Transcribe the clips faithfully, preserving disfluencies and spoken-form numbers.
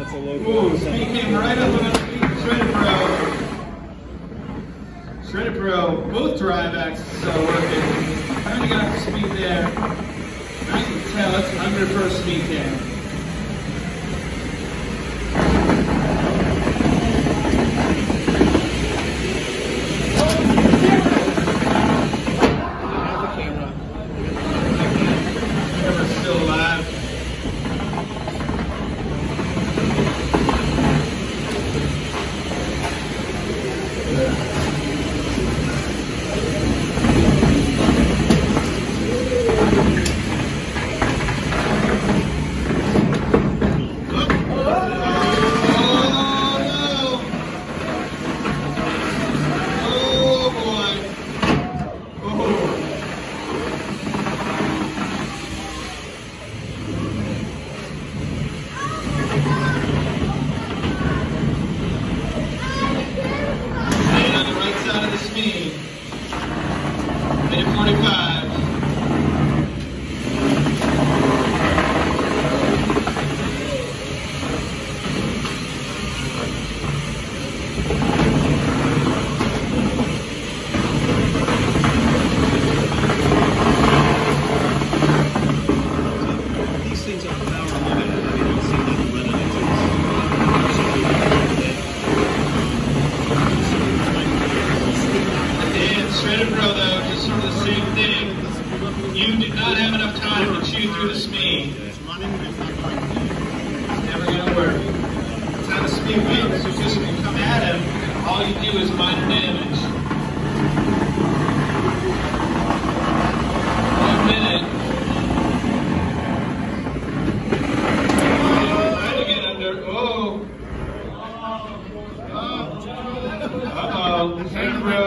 That's a local. Ooh, speed came right up on the Shredded Pro. Shredded Pro, both drive axes are working. Finally got the speed there. I can tell it's under first speed cam. minute forty-five. These things are power limited. We don't see them running into And Shredded Pro though, just sort of the same thing. You did not have enough time to chew through the speed. It's never going to work. That's how the speed wins. You just can come at him, all you do is minor damage. One minute. Try to get under. Oh. Uh-oh. Shredded Pro.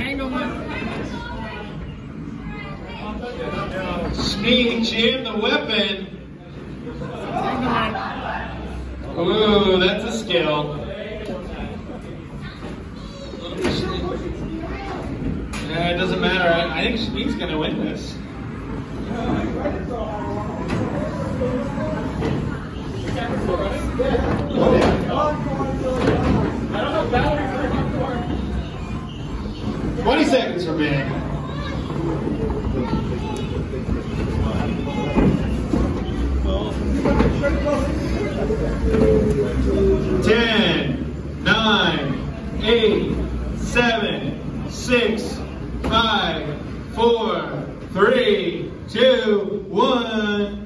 Smee jammed the weapon. Ooh, that's a skill. Yeah, it doesn't matter. I, I think Smee's gonna win this. Twenty seconds remaining. Ten, nine, eight, seven, six, five, four, three, two, one.